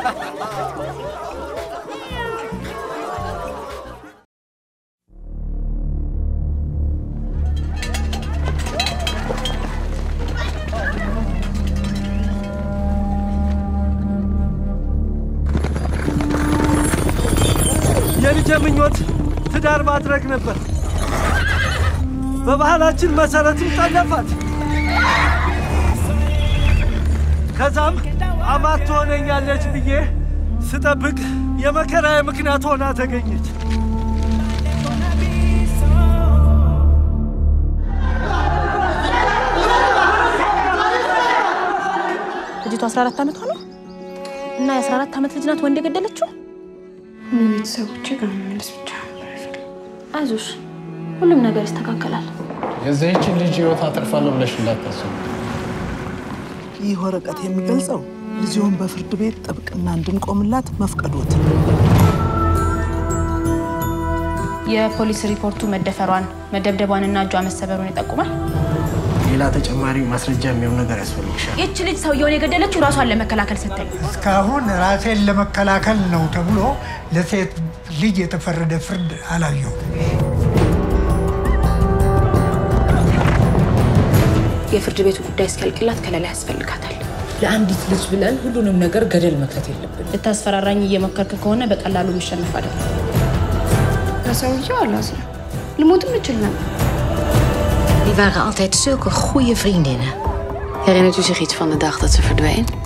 የልጄ ምኞት ትዳር ማድረግ ነበር በባህላችን መሰረትም ጠለፋት ከዛም አማት ሆነኛለች ብዬ ስጠብቅ የመከራዬ ምክንያት ሆና ተገኘች ልጅቷ 14 ዓመቷ ነው እና የ14 ዓመት ልጅ ናት ወንድ የገደለችው ቤተሰቦቼ ጋር መመለስ ብቻ አይዞሽ ሁሉም ነገር ይስተካከላል የዚህችን ልጅ ህይወት አጥርፋለሁ ብለሽ እንዳታስቡ ይህ ወረቀት የሚገልጸው ልጅውን በፍርድ ቤት ጥብቅና እንድንቆምላት መፍቀዶት የፖሊስ ሪፖርቱ መደፈሯን መደብደቧንና እጇ መሰበሩን ይጠቁማል ሌላ ተጨማሪ ማስረጃ የሚሆን ነገር ያስፈልግሻል እቺ ልጅ ሰውየውን የገደለችው ራሷን ለመከላከል ስትል እስካሁን ራሴን ለመከላከል ነው ተብሎ ለሴት ልጅ የተፈረደ ፍርድ አላየው የፍርድ ቤቱ ጉዳይ እስኪያልቅላት ከለላ ያስፈልጋታል ለአንዲት ልጅ ብለን ሁሉንም ነገር ገደል መክተት የለብን ልታስፈራራኝ እየሞከርክ ከሆነ በቀላሉ ምሸነፍ አይደለም ለሰውየው አላዝነ ልሞትም እችል ነበር Die waren altijd zulke goede vriendinnen. Herinnert u zich iets van de dag dat ze verdween?